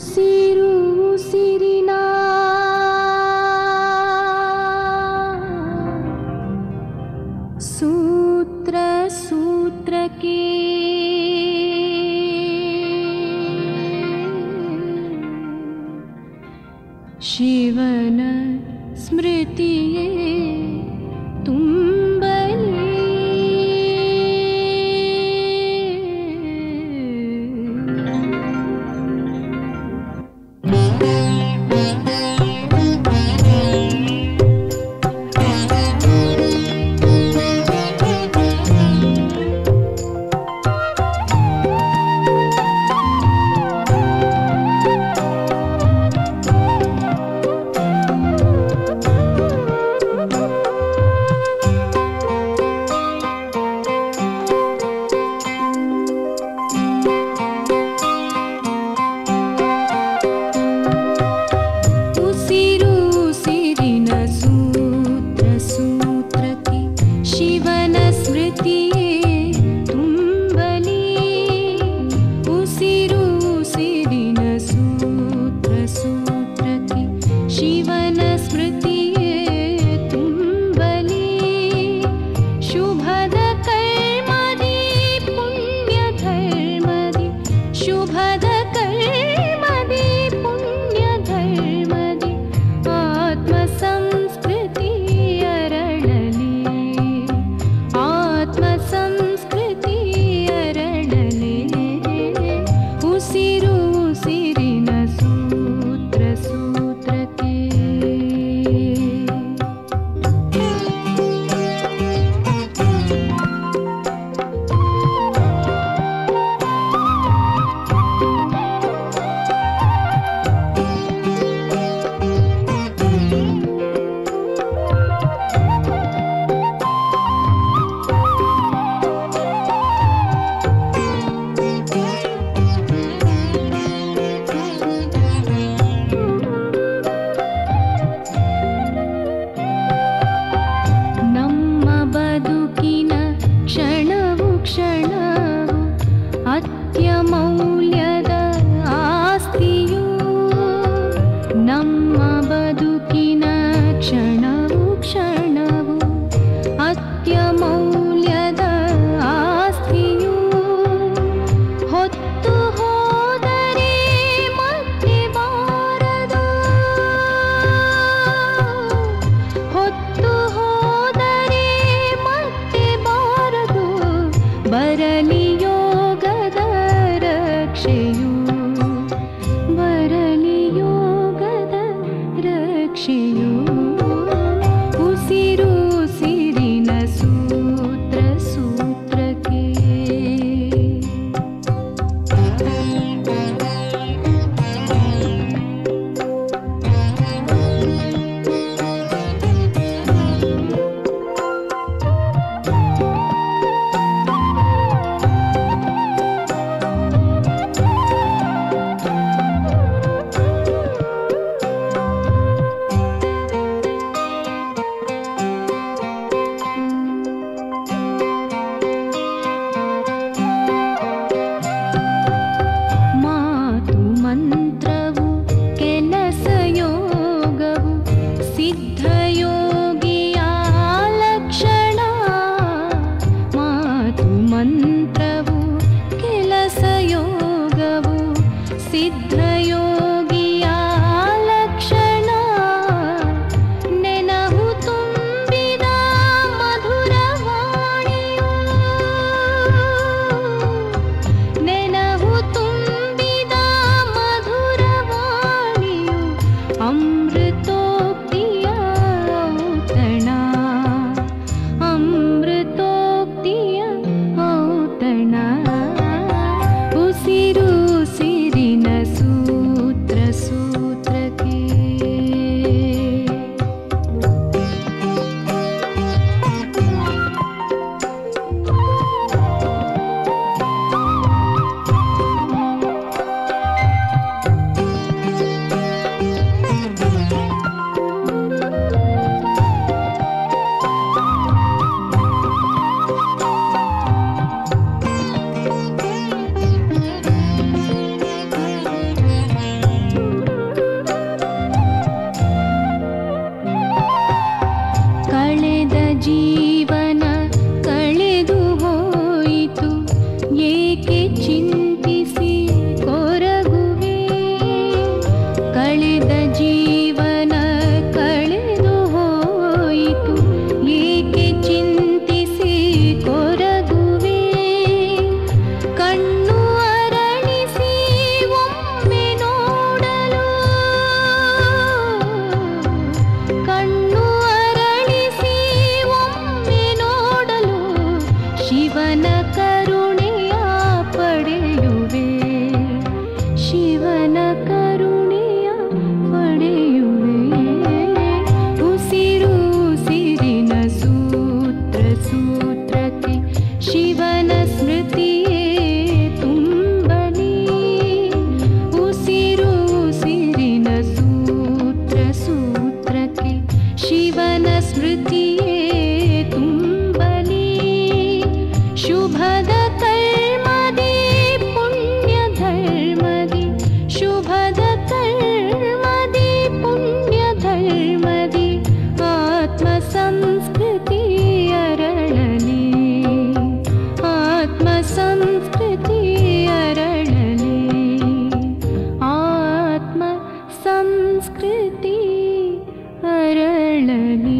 ಉಸಿರು ಉಸಿರಿನ ಸೂತ್ರ ಸೂತ್ರಕ್ಕೆ ಶಿವನ ಸ್ಮೃತಿಯೇ ತುಂಬಲಿ. ಉಸಿರು ಉಸಿರಿನ ಸೂತ್ರ ಶಿವನ ಕರುಣೆಯ ಪಡೆಯುವೆ, ಶಿವನ ಕರುಣೆಯ ಪಡೆಯುವೆ. ಉಸಿರು ಉಸಿರಿನ ಸೂತ್ರ ಸೂತ್ರಕ್ಕೆ ಶಿವನ ಸ್ಮೃತಿಯೇ ತುಂಬಲಿ. ಉಸಿರು ಉಸಿರಿನ ಸೂತ್ರ ಸೂತ್ರಕ್ಕೆ ಶಿವನ ಸ್ಮೃತಿಯೇ ತುಂಬಲಿ. ಶುಭದ ಕರ್ಮದಿ ಪುಣ್ಯ ಧರ್ಮದಿ, ಶುಭದ ಕರ್ಮದಿ ಪುಣ್ಯ ಧರ್ಮದಿ ಆತ್ಮ ಸಂಸ್ಕೃತಿ ಅರಳಲಿ, ಆತ್ಮ ಸಂಸ್ಕೃತಿ ಅರಳಲಿ, ಆತ್ಮ ಸಂಸ್ಕೃತಿ ಅರಳಲಿ.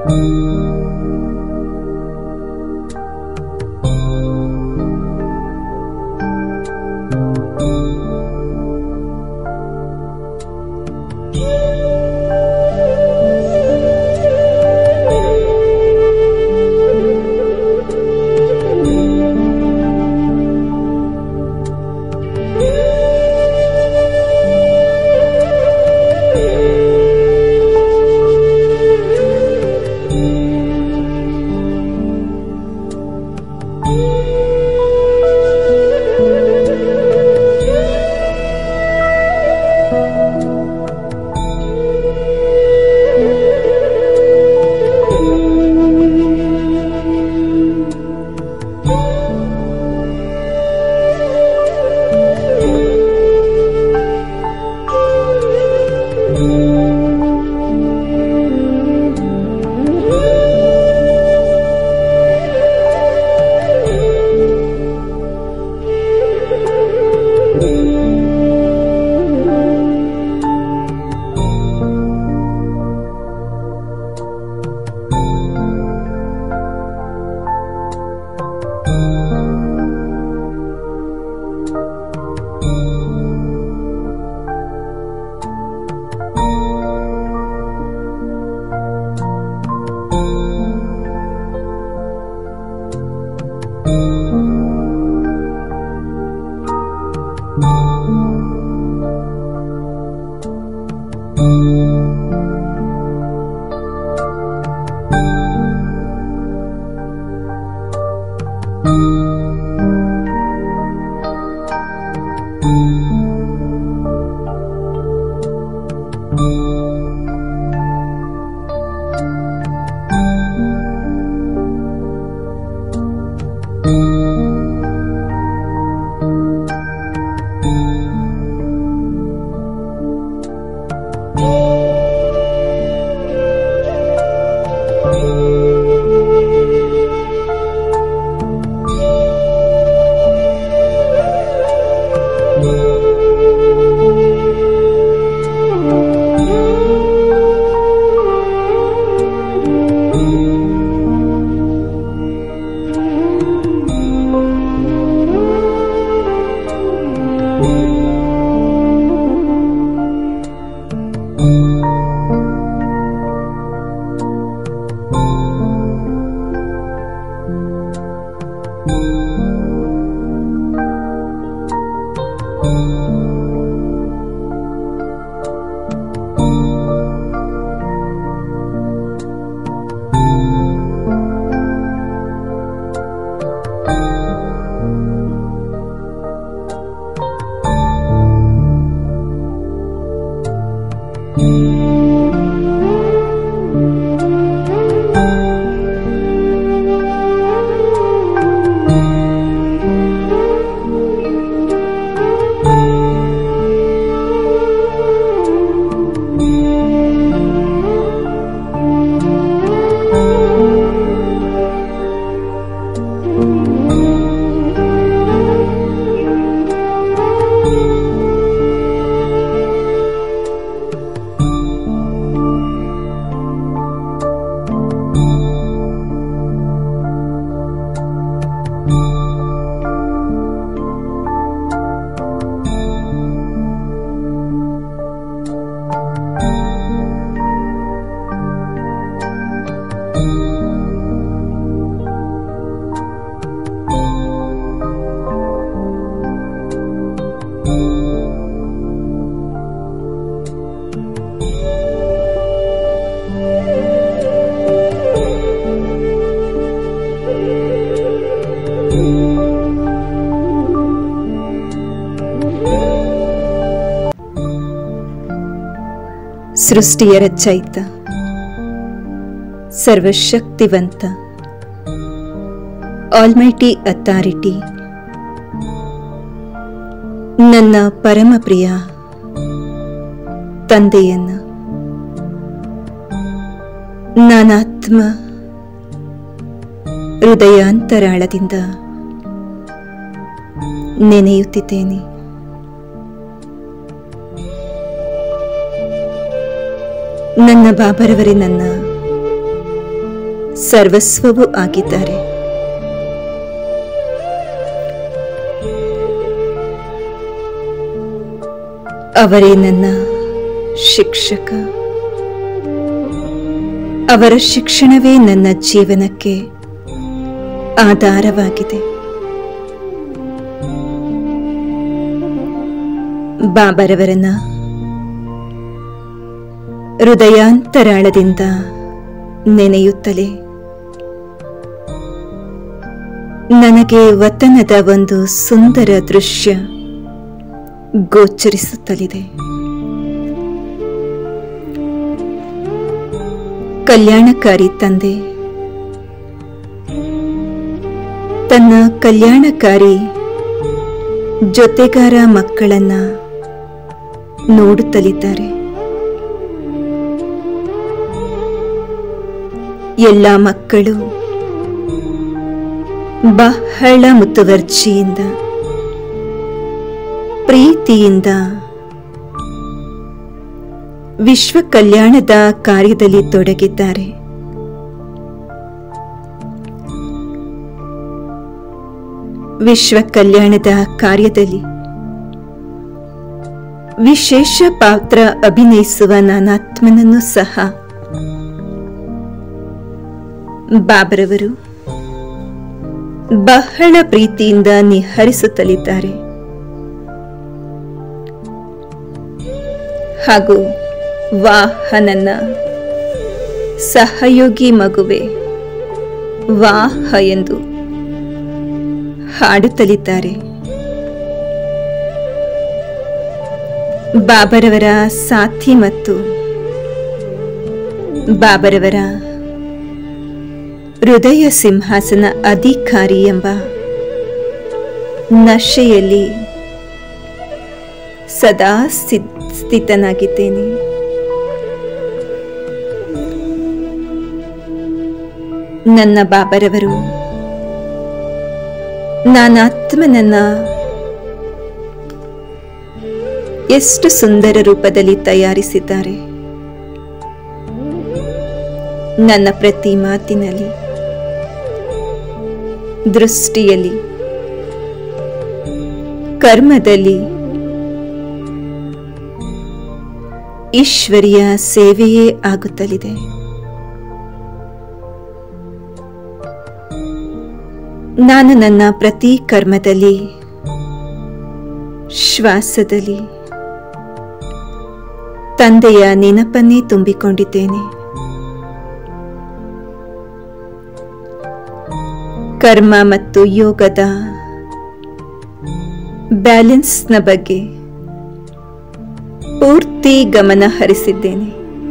ಸೃಷ್ಟಿಯ ರಚಯಿತ, ಸರ್ವಶಕ್ತಿವಂತ, ಆಲ್ಮೈಟಿ ಅಥಾರಿಟಿ, ನನ್ನ ಪರಮ ಪ್ರಿಯ ತಂದೆಯನ್ನು ನಾನಾತ್ಮ ಹೃದಯಾಂತರಾಳದಿಂದ ನೆನೆಯುತ್ತಿದ್ದೇನೆ. ನನ್ನ ಬಾಬರವರೇ ನನ್ನ ಸರ್ವಸ್ವವೂ ಆಗಿದ್ದಾರೆ. ಅವರೇ ನನ್ನ ಶಿಕ್ಷಕ. ಅವರ ಶಿಕ್ಷಣವೇ ನನ್ನ ಜೀವನಕ್ಕೆ ಆಧಾರವಾಗಿದೆ. ಬಾಬರವರನ್ನ ಹೃದಯಾಂತರಾಳದಿಂದ ನೆನೆಯುತ್ತಲೇ ನನಗೆ ವತನದ ಒಂದು ಸುಂದರ ದೃಶ್ಯ ಗೋಚರಿಸುತ್ತಲಿದೆ. ಕಲ್ಯಾಣಕಾರಿ ತಂದೆ ತನ್ನ ಕಲ್ಯಾಣಕಾರಿ ಜೊತೆಗಾರ ಮಕ್ಕಳನ್ನ ನೋಡುತ್ತಲಿದ್ದಾರೆ. ಎಲ್ಲ ಮಕ್ಕಳು ಬಹಳ ಮುತುವರ್ಜಿಯಿಂದ ಪ್ರೀತಿಯಿಂದ ವಿಶ್ವ ಕಲ್ಯಾಣದ ಕಾರ್ಯದಲ್ಲಿ ತೊಡಗಿದ್ದಾರೆ. ವಿಶ್ವ ಕಲ್ಯಾಣದ ಕಾರ್ಯದಲ್ಲಿ ವಿಶೇಷ ಪಾತ್ರ ಅಭಿನಯಿಸುವ ನಾನಾತ್ಮನನ್ನು ಸಹ ಬಾಬರವರು ಬಹಳ ಪ್ರೀತಿಯಿಂದ ನಿಹರಿಸುತ್ತಲಿದ್ದಾರೆ. ಹಾಗೂ ವಾಹ ನನ್ನ ಸಹಯೋಗಿ ಮಗುವೆ ವಾಹ ಎಂದು ಹಾಡುತ್ತಲಿದ್ದಾರೆ. ಬಾಬರವರ ಸಾಥಿ ಮತ್ತು ಬಾಬರವರ ಹೃದಯ ಸಿಂಹಾಸನ ಅಧಿಕಾರಿ ಎಂಬ ನಶೆಯಲ್ಲಿ ಸದಾ ಸ್ಥಿತನಾಗಿದ್ದೇನೆ. ನನ್ನ ಬಾಬರವರು ನಾನಾತ್ಮನನ್ನ ಎಷ್ಟು ಸುಂದರ ರೂಪದಲ್ಲಿ ತಯಾರಿಸಿದ್ದಾರೆ. ನನ್ನ ಪ್ರತಿ ಮಾತಿನಲ್ಲಿ, ದೃಷ್ಟಿಯಲ್ಲಿ, ಕರ್ಮದಲ್ಲಿ ಈಶ್ವರಿಯ ಸೇವೆಯೇ ಆಗುತ್ತಲಿದೆ. ನಾನು ನನ್ನ ಪ್ರತಿ ಕರ್ಮದಲ್ಲಿ, ಶ್ವಾಸದಲ್ಲಿ ತಂದೆಯ ನೆನಪನ್ನೇ ತುಂಬಿಕೊಂಡಿದ್ದೇನೆ. ಕರ್ಮ ಮತ್ತು ಯೋಗದ ಬ್ಯಾಲೆನ್ಸ್ನ ಬಗ್ಗೆ ಪೂರ್ತಿ ಗಮನ ಹರಿಸಿದ್ದೇನೆ.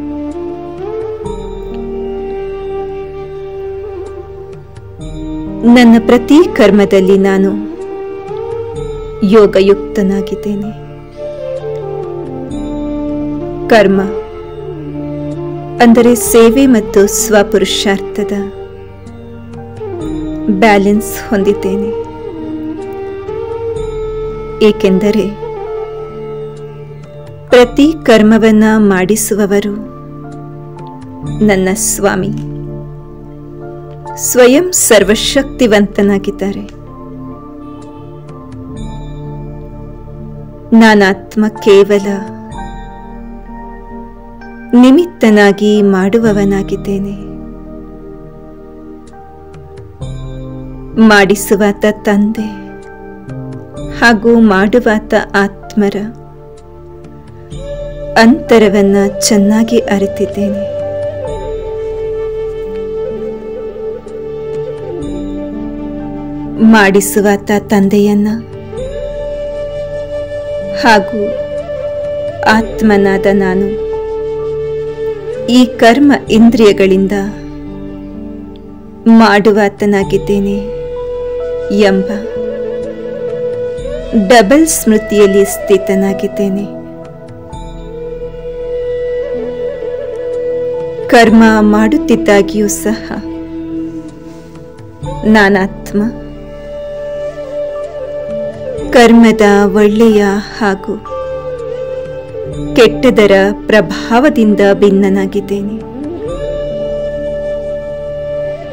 ನನ್ನ ಪ್ರತಿ ಕರ್ಮದಲ್ಲಿ ನಾನು ಯೋಗಯುಕ್ತನಾಗಿದ್ದೇನೆ. ಕರ್ಮ ಅಂದರೆ ಸೇವೆ ಮತ್ತು ಸ್ವಪುರುಷಾರ್ಥದ ಬ್ಯಾಲೆನ್ಸ್ ಹೊಂದಿದ್ದೇನೆ. ಏಕೆಂದರೆ ಪ್ರತಿ ಕರ್ಮವನ್ನ ಮಾಡಿಸುವವರು ನನ್ನ ಸ್ವಾಮಿ ಸ್ವಯಂ ಸರ್ವಶಕ್ತಿವಂತನಾಗಿದ್ದಾರೆ. ನಾನಾತ್ಮ ಕೇವಲ ನಿಮಿತ್ತನಾಗಿ ಮಾಡುವವನಾಗಿದ್ದೇನೆ. ಮಾಡಿಸುವಾತ ತಂದೆ ಹಾಗೂ ಮಾಡುವಾತ ಆತ್ಮರ ಅಂತರವನ್ನ ಚೆನ್ನಾಗಿ ಅರಿತಿದ್ದೇನೆ. ಮಾಡಿಸುವಾತ ತಂದೆಯನ್ನ ಹಾಗೂ ಆತ್ಮನಾದ ನಾನು ಈ ಕರ್ಮ ಇಂದ್ರಿಯಗಳಿಂದ ಮಾಡುವಾತನಾಗಿದ್ದೇನೆ ಎಂಬ ಡಬಲ್ ಸ್ಮೃತಿಯಲ್ಲಿ ಸ್ಥಿತನಾಗಿದ್ದೇನೆ. ಕರ್ಮ ಮಾಡುತ್ತಿದ್ದಾಗಿಯೂ ಸಹ ನಾನಾತ್ಮ ಕರ್ಮದ ಒಳ್ಳೆಯ ಹಾಗೂ ಕೆಟ್ಟದರ ಪ್ರಭಾವದಿಂದ ಭಿನ್ನನಾಗಿದ್ದೇನೆ.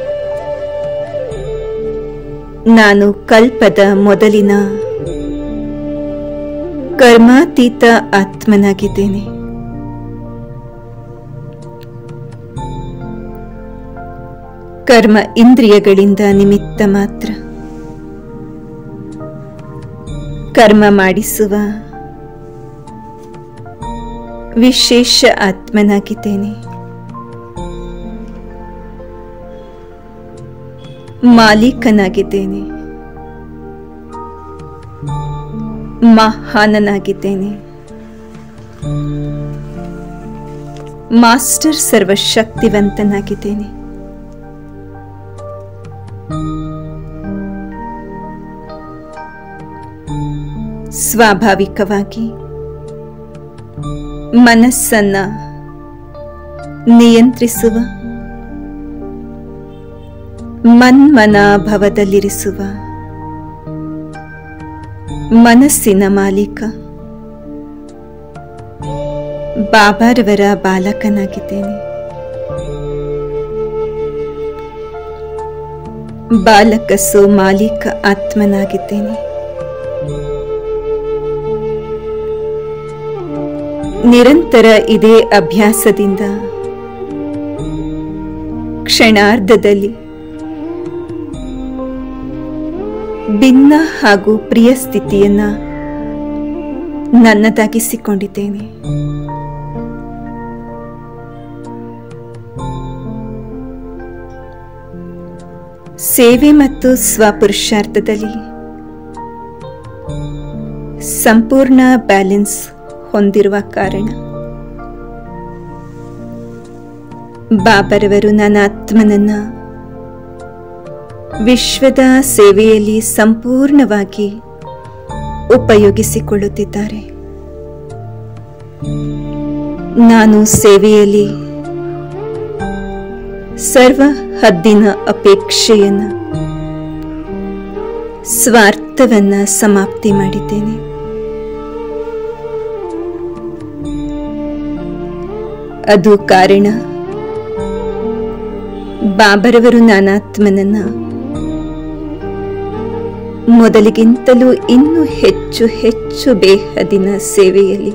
ನಾನು ಕಲ್ಪದ ಮೊದಲಿನ ಕರ್ಮಾತೀತ ಆತ್ಮನಾಗಿದ್ದೇನೆ. ಕರ್ಮ ಇಂದ್ರಿಯಗಳಿಂದ ನಿಮಿತ್ತ ಮಾತ್ರ. ಕರ್ಮ ಮಾಡಿಸುವ ವಿಶೇಷ ಆತ್ಮನಾಗಿದ್ದೇನೆ. ಮಾಲೀಕನಾಗಿದ್ದೇನೆ. ಮಹಾನನಾಗಿದ್ದೇನೆ. ಮಾಸ್ಟರ್ ಸರ್ವಶಕ್ತಿವಂತನಾಗಿದ್ದೇನೆ. ಸ್ವಾಭಾವಿಕವಾಗಿ ಮನಸ್ಸನ್ನ ನಿಯಂತ್ರಿಸುವ, ಮನ್ಮನಾಭವದಲ್ಲಿರಿಸುವ ಮನಸ್ಸಿನ ಮಾಲೀಕ ಬಾಬಾರವರ ಬಾಲಕನಾಗಿದ್ದೇನೆ. ಬಾಲಕ ಸೋ ಮಾಲೀಕ ಆತ್ಮನಾಗಿದ್ದೇನೆ. ನಿರಂತರ ಇದೇ ಅಭ್ಯಾಸದಿಂದ ಕ್ಷಣಾರ್ಧದಲ್ಲಿ ಭಿನ್ನ ಹಾಗೂ ಪ್ರಿಯ ಸ್ಥಿತಿಯನ್ನ ನನ್ನದಾಗಿಸಿಕೊಂಡಿದ್ದೇನೆ. ಸೇವೆ ಮತ್ತು ಸ್ವಪುರುಷಾರ್ಥದಲ್ಲಿ ಸಂಪೂರ್ಣ ಬ್ಯಾಲೆನ್ಸ್ ಹೊಂದಿರುವ ಕಾರಣ ಬಾಬರವರು ನನ್ನ ಆತ್ಮನನ್ನ ವಿಶ್ವದ ಸೇವೆಯಲ್ಲಿ ಸಂಪೂರ್ಣವಾಗಿ ಉಪಯೋಗಿಸಿಕೊಳ್ಳುತ್ತಿದ್ದಾರೆ. ನಾನು ಸೇವೆಯಲ್ಲಿ ಸರ್ವ ಹದ್ದಿನ ಅಪೇಕ್ಷೆಯನ್ನು, ಸ್ವಾರ್ಥವನ್ನ ಸಮಾಪ್ತಿ ಮಾಡಿದ್ದೇನೆ. ಅದು ಕಾರಣ ಬಾಬರವರು ನಾನಾತ್ಮನನ್ನ ಮೊದಲಿಗಿಂತಲೂ ಇನ್ನೂ ಹೆಚ್ಚು ಹೆಚ್ಚು ಬೇಹದಿನ ಸೇವೆಯಲ್ಲಿ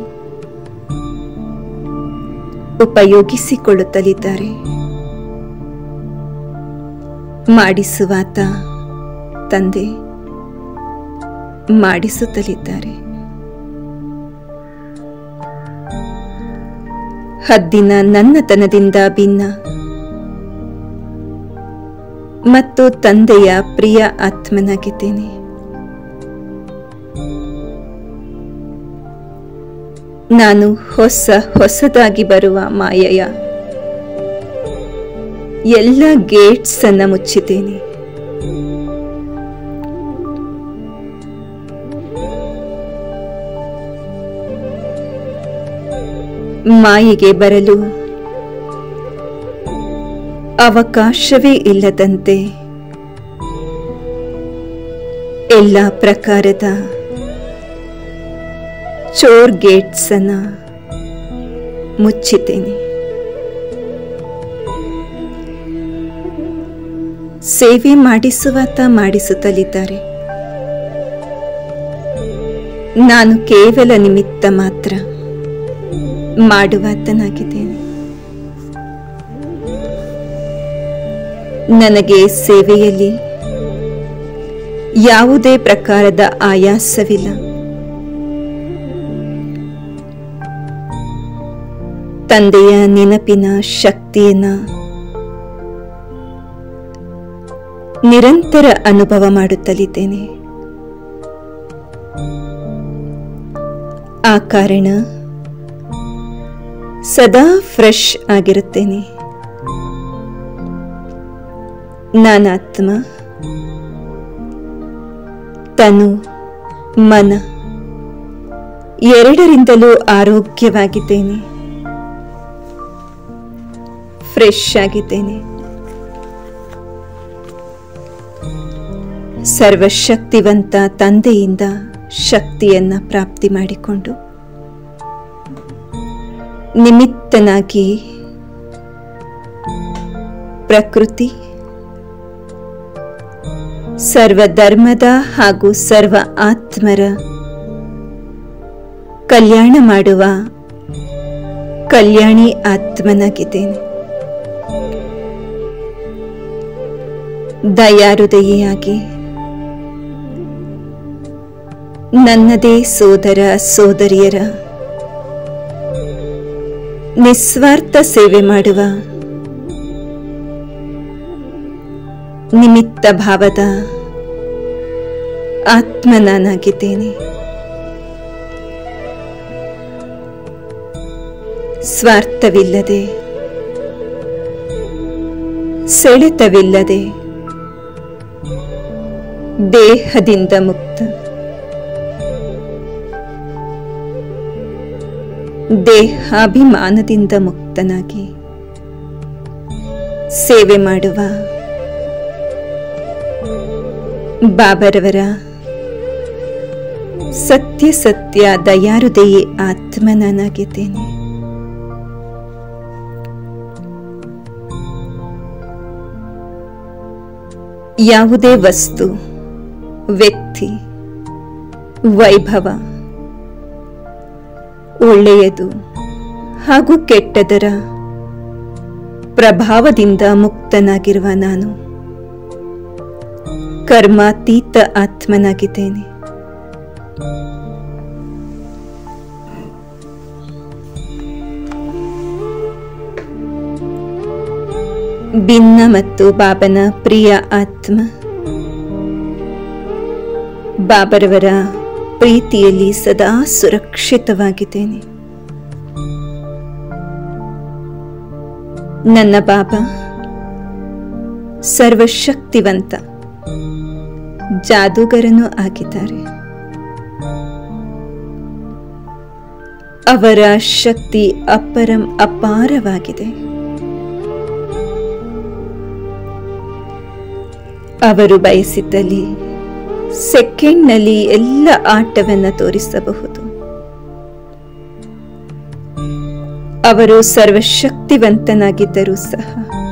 ಉಪಯೋಗಿಸಿಕೊಳ್ಳುತ್ತಲಿದ್ದಾರೆ. ಮಾಡಿಸುವಾತ ತಂದೆ ಮಾಡಿಸುತ್ತಲಿದ್ದಾರೆ. ಹದ್ದಿನ ನನ್ನತನದಿಂದ ಭಿನ್ನ ಮತ್ತು ತಂದೆಯ ಪ್ರಿಯ ಆತ್ಮನಾಗಿದ್ದೇನೆ. ನಾನು ಹೊಸದಾಗಿ ಬರುವ ಮಾಯೆಯ ಎಲ್ಲ ಗೇಟ್ಸ್ ಅನ್ನ ಮುಚ್ಚಿದ್ದೇನೆ. ಮಾಯೆಗೆ ಬರಲು ಅವಕಾಶವೇ ಇಲ್ಲದಂತೆ ಎಲ್ಲ ಪ್ರಕಾರದ ಚೋರ್ ಗೇಟ್ಸ್ ಅನ್ನ ಮುಚ್ಚಿದ್ದೇನೆ. ಸೇವೆ ಮಾಡಿಸುವಾತ ಮಾಡಿಸುತ್ತಲಿದ್ದಾರೆ. ನಾನು ಕೇವಲ ನಿಮಿತ್ತ ಮಾತ್ರ ಮಾಡುವಾತನಾಗಿದ್ದೇನೆ. ನನಗೆ ಸೇವೆಯಲ್ಲಿ ಯಾವುದೇ ಪ್ರಕಾರದ ಆಯಾಸವಿಲ್ಲ. ತಂದೆಯ ನೆನಪಿನ ಶಕ್ತಿಯನ್ನ ನಿರಂತರ ಅನುಭವ ಮಾಡುತ್ತಲಿದ್ದೇನೆ. ಆ ಕಾರಣ ಸದಾ ಫ್ರೆಶ್ ಆಗಿರುತ್ತೇನೆ. ನಾನಾತ್ಮ ತನು ಮನ ಎರಡರಿಂದಲೂ ಆರೋಗ್ಯವಾಗಿದ್ದೇನೆ, ಫ್ರೆಶ್ ಆಗಿದ್ದೇನೆ. ಸರ್ವಶಕ್ತಿವಂತ ತಂದೆಯಿಂದ ಶಕ್ತಿಯನ್ನ ಪ್ರಾಪ್ತಿ ಮಾಡಿಕೊಂಡು ನಿಮಿತ್ತನಾಗಿ ಸರ್ವಧರ್ಮದ ಹಾಗೂ ಸರ್ವ ಆತ್ಮರ ಕಲ್ಯಾಣ ಮಾಡುವ ಕಲ್ಯಾಣಿ ಆತ್ಮನಾಗಿದ್ದೇನೆ. ದಯಾಹೃದಯಿಯಾಗಿ ನನ್ನದೇ ಸೋದರ ಸೋದರಿಯರ ನಿಸ್ವಾರ್ಥ ಸೇವೆ ಮಾಡುವ ನಿಮಿತ್ತ ಭಾವದ ಆತ್ಮ ನಾನಾಗಿದ್ದೇನೆ. ಸ್ವಾರ್ಥವಿಲ್ಲದೆ, ಸೆಳೆತವಿಲ್ಲದೆ, ದೇಹದಿಂದ ಮುಕ್ತ, ದೇಹಾಭಿಮಾನದಿಂದ ಮುಕ್ತನಾಗಿ ಸೇವೆ ಮಾಡುವ ಬಾಬರವರ ಸತ್ಯ ಸತ್ಯ ದಯಾಹೃದಯಿ ಆತ್ಮ ನಾನಾಗಿದ್ದೇನೆ. ಯಾವುದೇ ವಸ್ತು, ವ್ಯಕ್ತಿ, ವೈಭವ, ಒಳ್ಳೆಯದು ಹಾಗೂ ಕೆಟ್ಟದರ ಪ್ರಭಾವದಿಂದ ಮುಕ್ತನಾಗಿರುವ ನಾನು ಕರ್ಮಾತೀತ ಆತ್ಮನಾಗಿದ್ದೇನೆ. ಭಿನ್ನ ಮತ್ತು ಬಾಬನ ಪ್ರಿಯ ಆತ್ಮ, ಬಾಬರವರ ಪ್ರೀತಿಯಲ್ಲಿ ಸದಾ ಸುರಕ್ಷಿತವಾಗಿದ್ದೇನೆ. ನನ್ನ ಬಾಬಾ ಸರ್ವಶಕ್ತಿವಂತ ಜಾದೂಗರನೂ ಆಗಿದ್ದಾರೆ. ಅವರ ಶಕ್ತಿ ಅಪರಂ ಅಪಾರವಾಗಿದೆ. ಅವರು ಬಯಸಿದ್ದಲ್ಲಿ ಸೆಕೆಂಡ್ನಲ್ಲಿ ಎಲ್ಲ ಆಟವನ್ನು ತೋರಿಸಬಹುದು. ಅವರು ಸರ್ವಶಕ್ತಿವಂತನಾಗಿದ್ದರೂ ಸಹ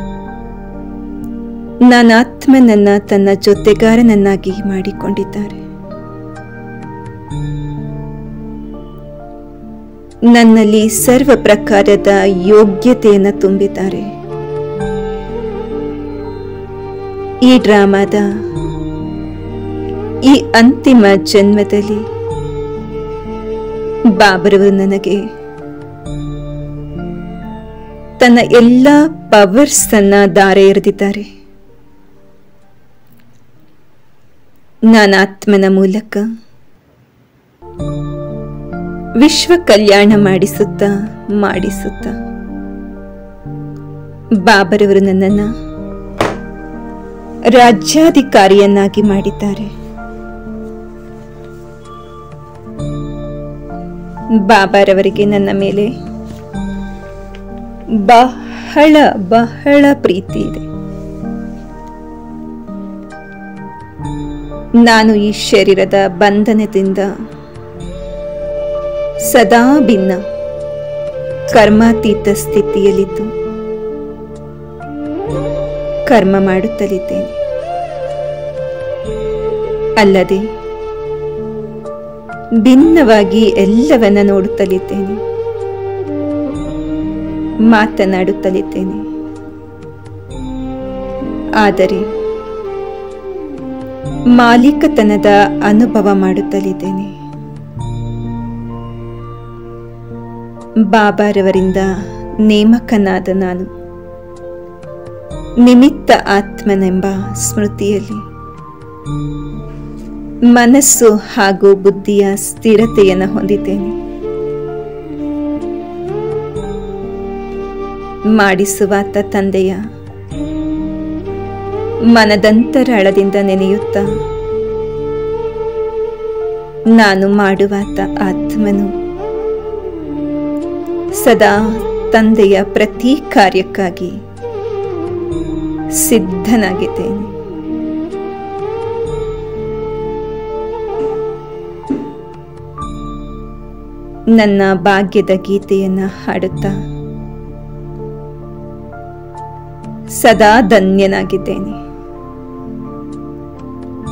ನಾನಾತ್ಮನನ್ನ ತನ್ನ ಜೊತೆಗಾರನನ್ನಾಗಿ ಮಾಡಿಕೊಂಡಿದ್ದಾರೆ. ನನ್ನಲ್ಲಿ ಸರ್ವ ಪ್ರಕಾರದ ಯೋಗ್ಯತೆಯನ್ನು ತುಂಬಿದ್ದಾರೆ. ಈ ಡ್ರಾಮಾದ ಈ ಅಂತಿಮ ಜನ್ಮದಲ್ಲಿ ಬಾಬರವರು ನನಗೆ ತನ್ನ ಎಲ್ಲ ಪವರ್ಸ್ ಅನ್ನ ದಾರೆ ಎರೆದಿದ್ದಾರೆ. ನಾನಾತ್ಮನ ಮೂಲಕ ವಿಶ್ವ ಕಲ್ಯಾಣ ಮಾಡಿಸುತ್ತಾ ಬಾಬರವರು ನನ್ನನ್ನು ರಾಜ್ಯಾಧಿಕಾರಿಯನ್ನಾಗಿ ಮಾಡಿದ್ದಾರೆ. ಬಾಬಾರವರಿಗೆ ನನ್ನ ಮೇಲೆ ಬಹಳ ಬಹಳ ಪ್ರೀತಿ ಇದೆ. ನಾನು ಈ ಶರೀರದ ಬಂಧನದಿಂದ ಸದಾ ಭಿನ್ನ ಕರ್ಮಾತೀತ ಸ್ಥಿತಿಯಲ್ಲಿದ್ದು ಕರ್ಮ ಮಾಡುತ್ತಲಿದ್ದೇನೆ. ಅಲ್ಲದೆ ಭಿನ್ನವಾಗಿ ಎಲ್ಲವನ್ನ ನೋಡುತ್ತಲಿದ್ದೇನೆ, ಮಾತನಾಡುತ್ತಲಿದ್ದೇನೆ. ಆದರೆ ಮಾಲೀಕತನದ ಅನುಭವ ಮಾಡುತ್ತಲಿದ್ದೇನೆ. ಬಾಬಾರವರಿಂದ ನೇಮಕನಾದ ನಾನು ನಿಮಿತ್ತ ಆತ್ಮನೆಂಬ ಸ್ಮೃತಿಯಲ್ಲಿ ಮನಸ್ಸು ಹಾಗೂ ಬುದ್ಧಿಯ ಸ್ಥಿರತೆಯನ್ನು ಹೊಂದಿದ್ದೇನೆ. ಮಾಡಿಸುವಾತ ತಂದೆಯ ಮನದಂತರಾಳದಿಂದ ನೆನೆಯುತ್ತಾ ನಾನು ಮಾಡುವಾತ ಆತ್ಮನು ಸದಾ ತಂದೆಯ ಪ್ರತಿ ಕಾರ್ಯಕ್ಕಾಗಿ ಸಿದ್ಧನಾಗಿದ್ದೇನೆ. ನನ್ನ ಭಾಗ್ಯದ ಗೀತೆಯನ್ನ ಹಾಡುತ್ತಾ ಸದಾ ಧನ್ಯನಾಗಿದ್ದೇನೆ.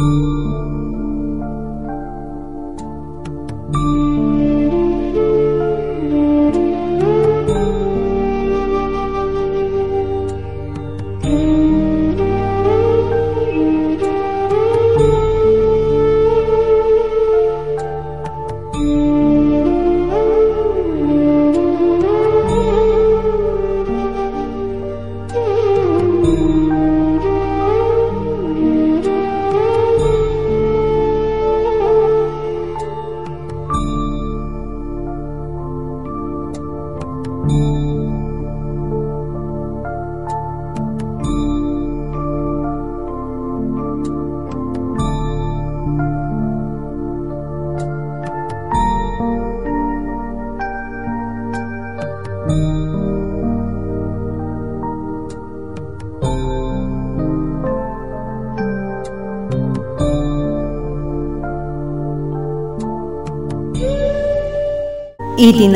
ಈ ದಿನ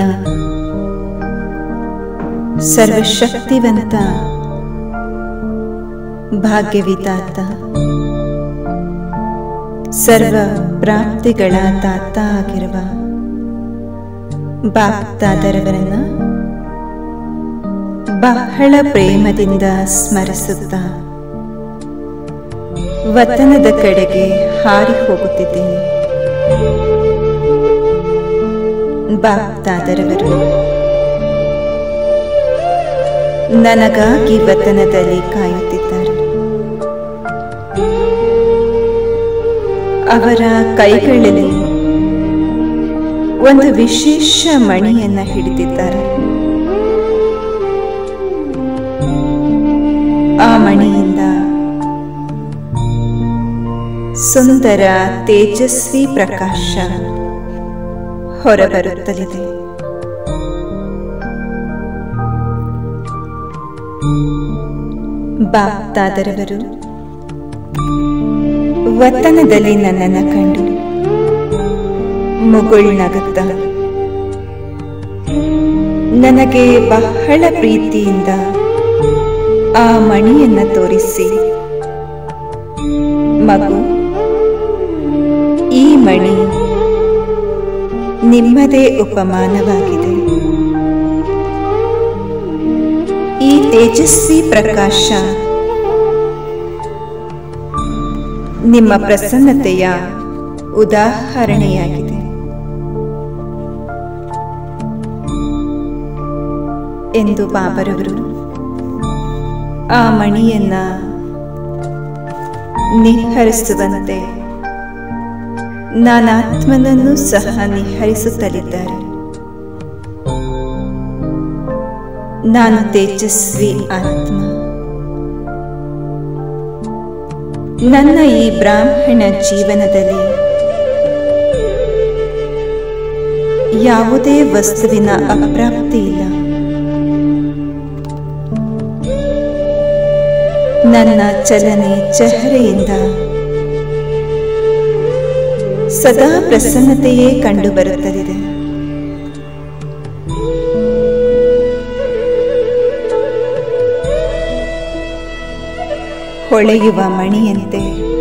ಸರ್ವಶಕ್ತಿವಂತ ಭಾಗ್ಯವಿದಾತ ಸರ್ವ ಪ್ರಾಪ್ತಿಗಳ ದಾತ ಆಗಿರುವ ಬಾಪ್ದಾದರವರನ್ನ ಬಹಳ ಪ್ರೇಮದಿಂದ ಸ್ಮರಿಸುತ್ತಾ ವತನದ ಕಡೆಗೆ ಹಾರಿ ಹೋಗುತ್ತಿದ್ದೇನೆ. ಬಾಪ್ದಾದರವರು ನನಗಾಗಿ ವತನದಲ್ಲಿ ಕಾಯುತ್ತಿದ್ದಾರೆ. ಅವರ ಕೈಗಳಲ್ಲಿ ಒಂದು ವಿಶೇಷ ಮಣಿಯನ್ನ ಹಿಡಿದಿದ್ದಾರೆ. ಆ ಮಣಿಯಿಂದ ಸುಂದರ ತೇಜಸ್ವಿ ಪ್ರಕಾಶ ಹೊರಬರುತ್ತಲಿದೆ. ಬಾಪ್ದಾದರವರು ವತನದಲ್ಲಿ ನನ್ನನ್ನು ಕಂಡು ಮುಗುಳ್ನಗುತ್ತ ನನಗೆ ಬಹಳ ಪ್ರೀತಿಯಿಂದ ಆ ಮಣಿಯನ್ನ ತೋರಿಸಿ, ಮಗು, ಈ ಮಣಿ ನಿಮ್ಮದೇ ಉಪಮಾನವಾಗಿದೆ. ಈ ತೇಜಸ್ವಿ ಪ್ರಕಾಶ ನಿಮ್ಮ ಪ್ರಸನ್ನತೆಯ ಉದಾಹರಣೆಯಾಗಿದೆ ಎಂದು ಬಾಬರವರು ಆ ಮಣಿಯನ್ನ ನಿಹರಿಸುವಂತೆ ನಾನಾತ್ಮನನ್ನು ಸಹ ನಿಹರಿಸುತ್ತಲಿದ್ದಾರೆ. ನಾನು ತೇಜಸ್ವಿ ಆತ್ಮ. ನನ್ನ ಈ ಬ್ರಾಹ್ಮಣ ಜೀವನದಲ್ಲಿ ಯಾವುದೇ ವಸ್ತುವಿನ ಅಪ್ರಾಪ್ತಿ ಇಲ್ಲ. ನನ್ನ ಚಲನೆ ಚಹರೆಯಿಂದ ಸದಾ ಪ್ರಸನ್ನತೆಯೇ ಕಂಡುಬರುತ್ತಲಿದೆ. ಹೊಳೆಯುವ ಮಣಿಯಂತೆ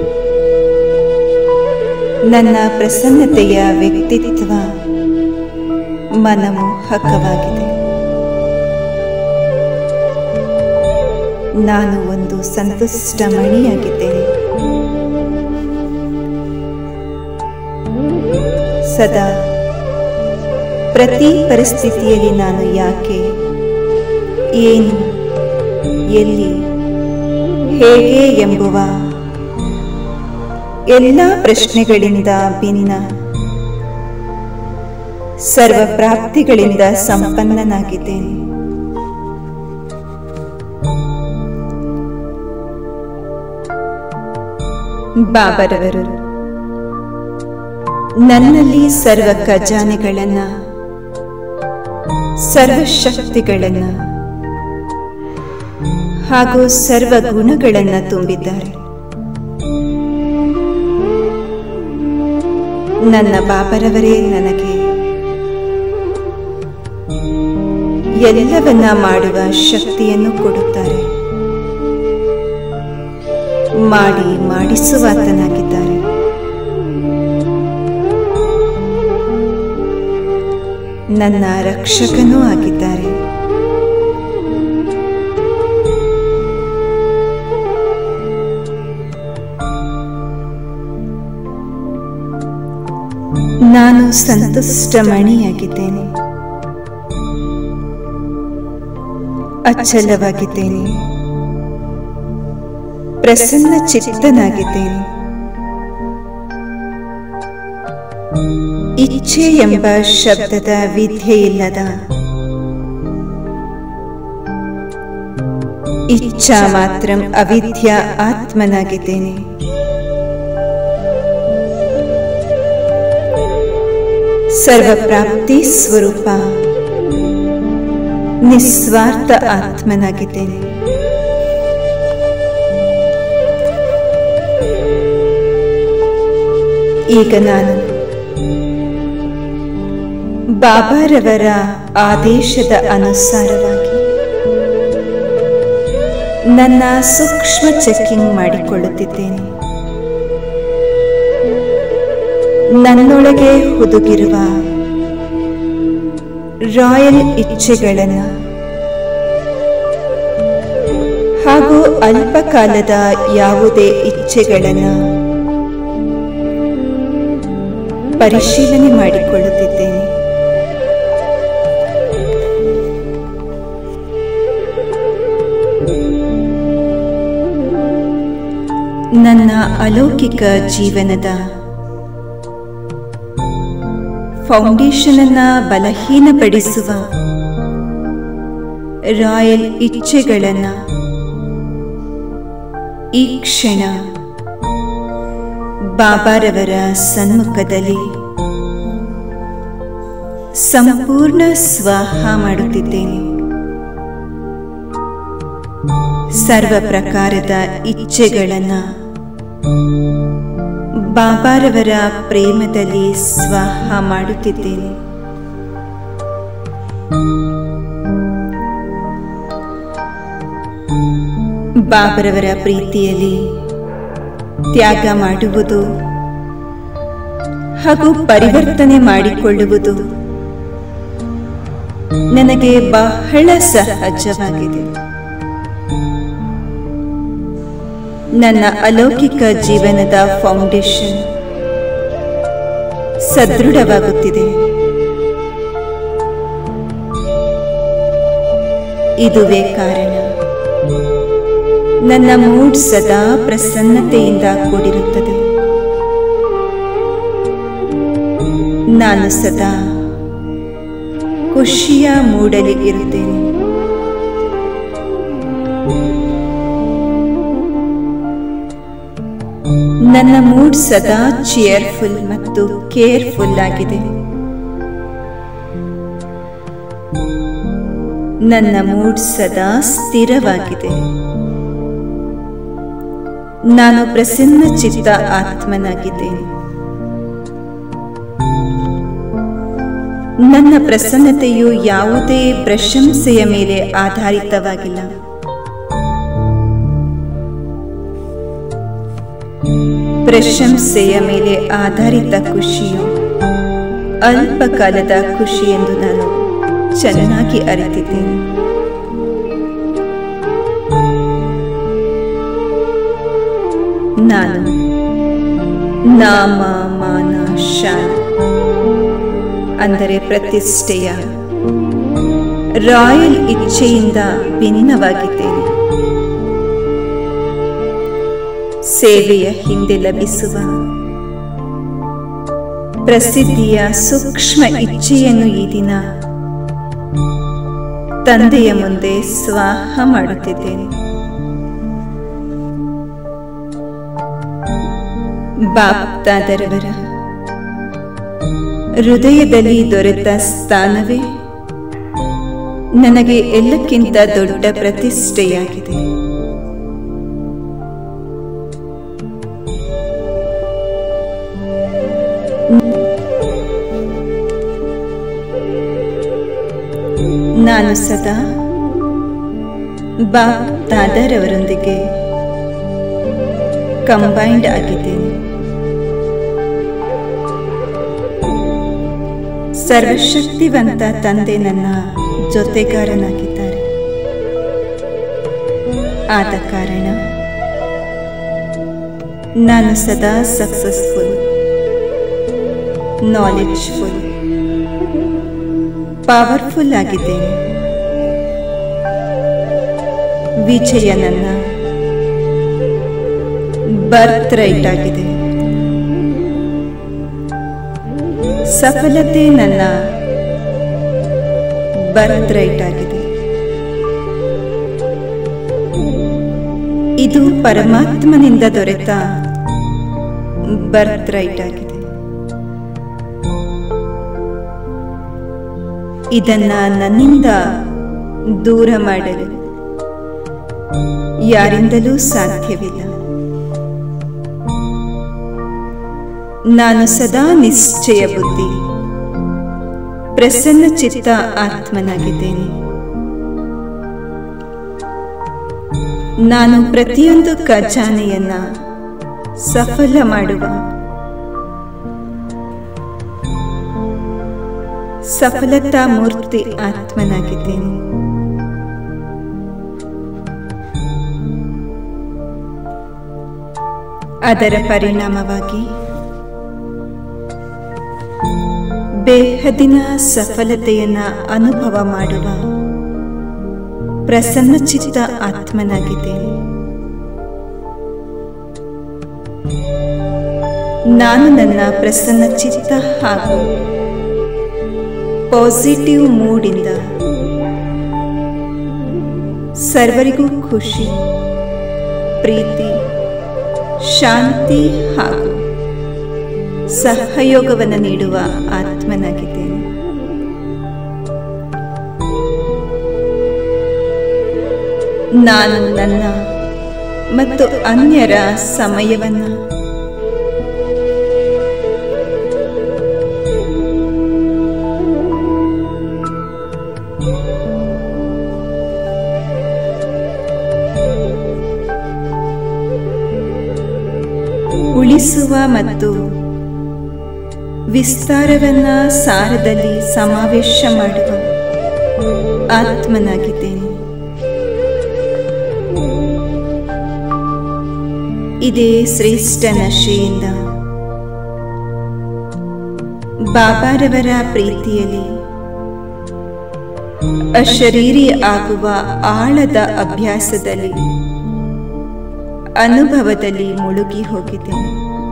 ನನ್ನ ಪ್ರಸನ್ನತೆಯ ವ್ಯಕ್ತಿತ್ವ ಮನಮೋಹಕವಾಗಿದೆ. ನಾನು ಒಂದು ಸಂತುಷ್ಟ ಮಣಿಯಾಗಿದ್ದೇನೆ. ಸದಾ ಪ್ರತಿ ಪರಿಸ್ಥಿತಿಯಲ್ಲಿ ನಾನು ಯಾಕೆ, ಏನು, ಎಲ್ಲಿ, ಹೇಗೆ ಎಂಬುವ ಎಲ್ಲ ಪ್ರಶ್ನೆಗಳಿಂದ ಭಿನ್ನ, ಸರ್ವ ಪ್ರಾಪ್ತಿಗಳಿಂದ ಸಂಪನ್ನನಾಗಿದ್ದೇನೆ. ಬಾಬರವರು ನನ್ನಲ್ಲಿ ಸರ್ವ ಖಜಾನೆಗಳನ್ನ, ಸರ್ವಶಕ್ತಿಗಳನ್ನ ಹಾಗೂ ಸರ್ವ ಗುಣಗಳನ್ನ ತುಂಬಿದ್ದಾರೆ. ನನ್ನ ಬಾಬರವರೇ ನನಗೆ ಎಲ್ಲವನ್ನ ಮಾಡುವ ಶಕ್ತಿಯನ್ನು ಕೊಡುತ್ತಾರೆ. ಮಾಡಿಸುವಾತನಾಗಿದ್ದಾರೆ. ನನ್ನ ರಕ್ಷಕನೂ ಆಗಿದ್ದಾರೆ. ನಾನು ಸಂತುಷ್ಟ ಮಣಿಯಾಗಿದ್ದೇನೆ, ಅಚ್ಚಲವಾಗಿದ್ದೇನೆ, ಪ್ರಸನ್ನ ಚಿತ್ತನಾಗಿದ್ದೇನೆ. ಇಚ್ಛೆ ಎಂಬ ಶಬ್ದದ ವಿದ್ಯೆಯಿಲ್ಲದ ಇಚ್ಛಾ ಮಾತ್ರಂ ಅವಿದ್ಯಾ ಆತ್ಮನಾಗಿದ್ದೇನೆ. ಸರ್ವಪ್ರಾಪ್ತಿ ಸ್ವರೂಪ ನಿಸ್ವಾರ್ಥ ಆತ್ಮನಾಗಿದ್ದೇನೆ. ಈಗ ನಾನು ಬಾಬಾರವರ ಆದೇಶದ ಅನುಸಾರವಾಗಿ ನನ್ನ ಸೂಕ್ಷ್ಮ ಚೆಕಿಂಗ್ ಮಾಡಿಕೊಳ್ಳುತ್ತಿದ್ದೇನೆ. ನನ್ನೊಳಗೆ ಹುದುಗಿರುವ ರಾಯಲ್ ಇಚ್ಛೆಗಳನ್ನು ಹಾಗೂ ಅಲ್ಪಕಾಲದ ಯಾವುದೇ ಇಚ್ಛೆಗಳನ್ನು ಪರಿಶೀಲನೆ ಮಾಡಿಕೊಳ್ಳುತ್ತಿದ್ದೇನೆ. ನನ್ನ ಅಲೌಕಿಕ ಜೀವನದ ಫೌಂಡೇಶನ್ ಅನ್ನು ಬಲಹೀನಪಡಿಸುವ ರಾಯಲ್ ಇಚ್ಛೆಗಳನ್ನು ಈ ಕ್ಷಣ ಬಾಬಾರವರ ಸನ್ಮುಖದಲ್ಲಿ ಸಂಪೂರ್ಣ ಸ್ವಾಹ ಮಾಡುತ್ತಿದ್ದೇನೆ. ಸರ್ವ ಪ್ರಕಾರದ ಇಚ್ಛೆಗಳನ್ನು ಬಾಬಾರವರ ಪ್ರೇಮದಲ್ಲಿ ಸ್ವಾಹ ಮಾಡುತ್ತಿದ್ದೇನೆ. ಬಾಬಾರವರ ಪ್ರೀತಿಯಲ್ಲಿ ತ್ಯಾಗ ಮಾಡುವುದು ಹಾಗೂ ಪರಿವರ್ತನೆ ಮಾಡಿಕೊಳ್ಳುವುದು ನನಗೆ ಬಹಳ ಸಹಜವಾಗಿದೆ. ನನ್ನ ಅಲೌಕಿಕ ಜೀವನದ ಫೌಂಡೇಶನ್ ಸದೃಢವಾಗುತ್ತಿದೆ. ಇದುವೇ ಕಾರಣ ನನ್ನ ಮೂಡ್ ಸದಾ ಪ್ರಸನ್ನತೆಯಿಂದ ಕೂಡಿರುತ್ತದೆ. ನಾನು ಸದಾ ಖುಷಿಯ ಮೂಡಲಿ ಇರುತ್ತೇನೆ. ನನ್ನ ಮೂಡ್ ಸದಾ ಚೇರ್ಫುಲ್ ಮತ್ತು ಕೇರ್ಫುಲ್ ಆಗಿದೆ. ನನ್ನ ಮೂಡ್ ಸದಾ ಸ್ಥಿರವಾಗಿದೆ. ನಾನು ಪ್ರಸನ್ನ ಚಿತ್ತ ಆತ್ಮನಾಗಿದ್ದೇನೆ. ನನ್ನ ಪ್ರಸನ್ನತೆಯು ಯಾವುದೇ ಪ್ರಶಂಸೆಯ ಮೇಲೆ ಆಧಾರಿತವಾಗಿಲ್ಲ. ಪ್ರಶಂಸೆಯ ಮೇಲೆ ಆಧಾರಿತ ಖುಷಿಯು ಅಲ್ಪಕಾಲದ ಖುಷಿ ಎಂದು ನಾನು ಚೆನ್ನಾಗಿ ಅರಿತಿದ್ದೇನೆ. ನಾನು ನಾಮ ಮಾನ ಶಾನ ಅಂದರೆ ಪ್ರತಿಷ್ಠೆಯ ರಾಯಲ್ ಇಚ್ಛೆಯಿಂದ ಭಿನ್ನವಾಗಿದ್ದೇನೆ. ಸೇವೆಯ ಹಿಂದೆ ಲಭಿಸುವ ಪ್ರಸಿದ್ಧಿಯ ಸೂಕ್ಷ್ಮ ಇಚ್ಛೆಯನ್ನು ಈ ದಿನ ತಂದೆಯ ಮುಂದೆ ಸ್ವಾಹ ಮಾಡುತ್ತಿದ್ದೇನೆ. ಬಾಪ್ದಾದರವರ ಹೃದಯದಲ್ಲಿ ದೊರೆತ ಸ್ಥಾನವೇ ನನಗೆ ಎಲ್ಲಕ್ಕಿಂತ ದೊಡ್ಡ ಪ್ರತಿಷ್ಠೆಯಾಗಿದೆ. ನಾನು ಸದಾ ಬಾಪ್ದಾದರವರೊಂದಿಗೆ ಕಂಬೈನ್ಡ್ ಆಗಿದ್ದೇನೆ. ಸರ್ವಶಕ್ತಿವಂತ ತಂದೆ ನನ್ನ ಜೊತೆಗಾರನಾಗಿದ್ದಾರೆ. ಆದ ಕಾರಣ ನಾನು ಸದಾ ಸಕ್ಸಸ್ಫುಲ್, ನಾಲೆಡ್ಜ್ಫುಲ್, ಪವರ್ಫುಲ್ ಆಗಿದ್ದೇನೆ. ವಿಜಯ ನನ್ನ ಬರ್ತ್ ರೈಟ್ ಆಗಿದೆ. ಸಫಲತೆ ನನ್ನ ಬರ್ತ್ ರೈಟ್ ಆಗಿದೆ. ಇದು ಪರಮಾತ್ಮನಿಂದ ದೊರೆತ ಬರ್ತ್ ರೈಟ್ ಆಗಿದೆ. ಇದನ್ನ ನನ್ನಿಂದ ದೂರ ಮಾಡಲು ಯಾರಿಂದಲೂ ಸಾಧ್ಯವಿಲ್ಲ. ನಾನು ಸದಾ ನಿಶ್ಚಯ ಬುದ್ಧಿ, ಪ್ರಸನ್ನ ಚಿತ್ತ ಆತ್ಮನಾಗಿದ್ದೇನೆ. ನಾನು ಪ್ರತಿಯೊಂದು ಖಜಾನೆಯನ್ನ ಸಫಲ ಮಾಡುವ ಸಫಲತಾ ಮೂರ್ತಿ ಆತ್ಮನಾಗಿದ್ದೇನೆ. ಅದರ ಪರಿಣಾಮವಾಗಿ ಬೇಹದಿನ ಸಫಲತೆಯನ್ನ ಅನುಭವ ಮಾಡುವ ಪ್ರಸನ್ನ ಚಿತ್ತ ಆತ್ಮನಾಗಿದ್ದೇನೆ. ನಾನು ನನ್ನ ಪ್ರಸನ್ನ ಚಿತ್ತ ಹಾಗೂ ಪಾಸಿಟಿವ್ ಮೂಡಿಂದ ಸರ್ವರಿಗೂ ಖುಷಿ, ಪ್ರೀತಿ, ಶಾಂತಿ ಹಾಗೂ ಸಹಯೋಗವನ್ನು ನೀಡುವ ಆತ್ಮನಾಗಿದ್ದೇನೆ. ನಾನು ನನ್ನ ಮತ್ತು ಅನ್ಯರ ಸಮಯವನ್ನು ಉಳಿಸುವ ಮತ್ತು ವಿಸ್ತಾರವನ್ನ ಸಾರದಲ್ಲಿ ಸಮಾವೇಶ ಮಾಡುವ ಆತ್ಮನಾಗಿದ್ದೇನೆ. ಇದೇ ಶ್ರೇಷ್ಠ ನಶೆಯಿಂದ ಬಾಬಾರವರ ಪ್ರೀತಿಯಲ್ಲಿ ಅಶರೀರಿ ಆಗುವ ಆಳದ ಅಭ್ಯಾಸದಲ್ಲಿ ಅನುಭವದಲ್ಲಿ ಮುಳುಗಿ ಹೋಗಿದ್ದೇನೆ.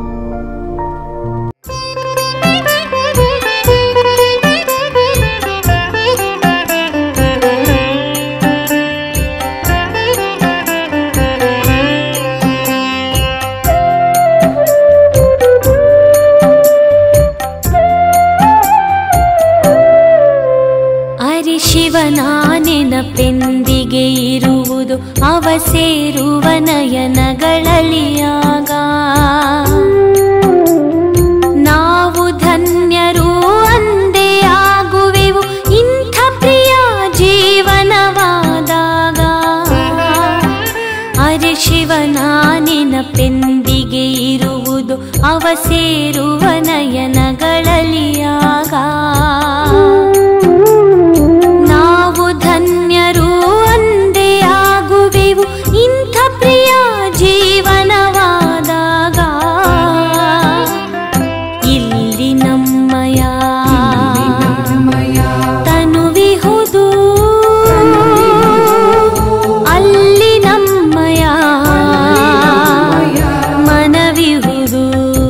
ಶಿವನ ನೆನಪೆಂದಿಗೆ ಇರುವುದು ಅವ ಸೇರುವ ನಯನಗಳಲಿಯಾಗ. ನಾವು ಧನ್ಯರು ಅಂದೇ ಆಗುವೆವು ಇಂಥ ಪ್ರಿಯ ಜೀವನವಾದಾಗ. ಅರೆ ಶಿವನ ನೆನಪೆಂದಿಗೆ ಇರುವುದು ಅವ ಸೇರುವ ನಯನಗಳಲಿಯಾಗ. ಧನ್ಯರು ಅಂದೇ ಆಗುವೆವು ಇಂಥ ಪ್ರಿಯ ಜೀವನವಾದಾಗ. ಇಲ್ಲಿ ನಮ್ಮಯ ತನುವಿಹುದು, ಅಲ್ಲಿ ನಮ್ಮಯ ಮನವಿಹುದು.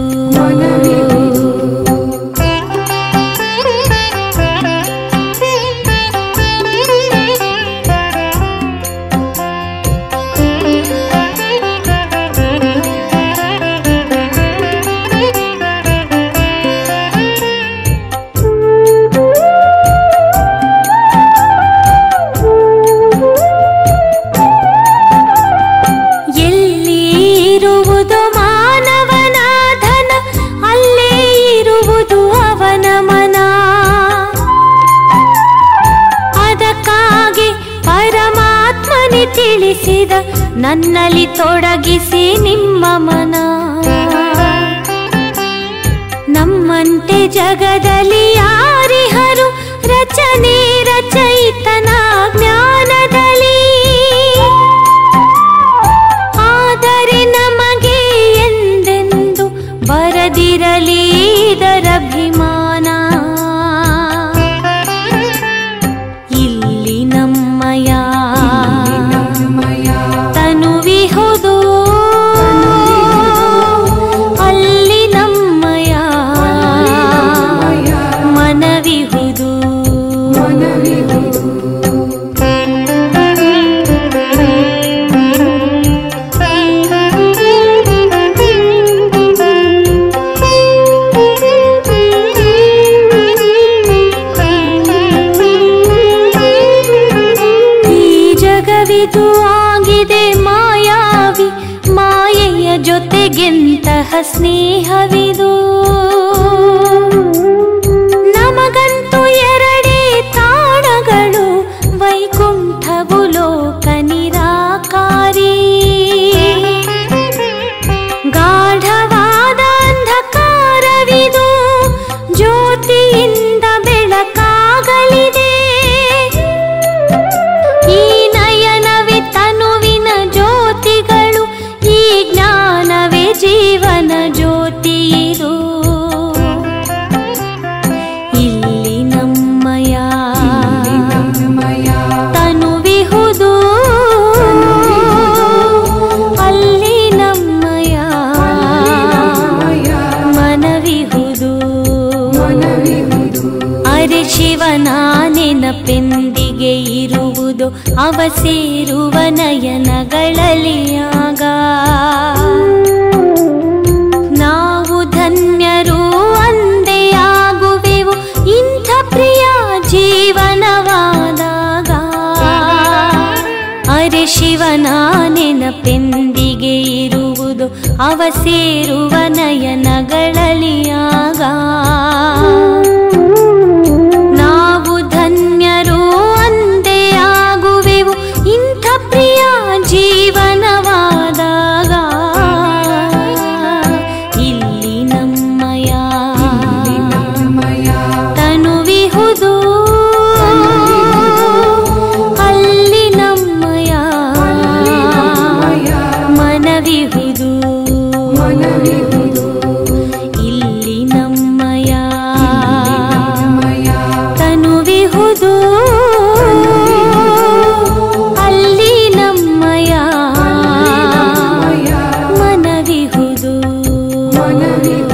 ತಿಳಿಸಿದ ನನ್ನಲ್ಲಿ ತೊಡಗಿಸಿ ನಿಮ್ಮ ಮನ. ನಮ್ಮಂತೆ ಜಗದಲ್ಲಿ ಯಾರಿಹರು ರಚನೆ ರಚಯಿತನ ಜ್ಞಾನದಲ್ಲಿ. ಆದರೆ ನಮಗೆ ಎಂದೆಂದು ಬರದಿರಲಿ ಇದರಭಿಮಾನ. ಇಲ್ಲಿ ನಮ್ಮಯ ತನುವಿಹುದು, ಅಲ್ಲಿ ನಮ್ಮಯ ಮನವಿಹುದು. ಜಗವಿದು ಆಗಿದೆ ಮಾಯಾವಿ, ಮಾಯೆಯ ಜೊತೆಗೆಂತಹ ಸ್ನೇಹವಿದು. ನಮಗಂತೂ ಎರಡೇ ತಾಣಗಳು, ವೈಕುಂಠವು ಲೋಕ ನಿರಾಕಾರಿ. ಗಾಢವಾದ ಅಂಧಕಾರವಿದು, ಜ್ಯೋತಿಯಿಂದ ಬೆಳಕಾಗಲಿದೆ. ಈ ನಯನವೇ ತನುವಿನ ಜ್ಯೋತಿಗಳು, ಈ ಜ್ಞಾನವೇ ಜೀವನ ಜ್ಯೋತಿ ಇದು. ಇಲ್ಲಿ ನಮ್ಮಯ ತನುವಿಹುದು, ಅಲ್ಲಿ ನಮ್ಮಯ ಮನವಿಹುದು. ಅರೆ ಶಿವನ ನೆನಪೆಂದಿಗೆ ಇರುವುದು, ಅವ ಸೇರುವ ನಯನಗಳಲ್ಲಿ ಆಗ. ನಾವು ಧನ್ಯರು ಅಂದೇ ಆಗುವೆವು, ಇಂಥ ಪ್ರಿಯ ಜೀವನವಾದಾಗ. ಅರೆ ಶಿವನ ನೆನಪೆಂದಿಗೆ ಇರುವುದು, ಅವ ಸೇರುವ ನಯನಗಳಲ್ಲಿ ಆಗ. ನಾವು ಧನ್ಯರು ಅಂದೇ ಆಗುವೆವು, ಇಂಥ ಪ್ರಿಯ ಜೀವನವಾದಾಗ. ಇಲ್ಲಿ ನಮ್ಮಯ ತನುವಿಹುದು, ಅಲ್ಲಿ ನಮ್ಮಯ ಮನವಿಹುದು. ಇಲ್ಲಿ ನಮ್ಮಯ ತನುವಿಹುದು, ಅಲ್ಲಿ ನಮ್ಮಯ ಮನವಿಹುದು.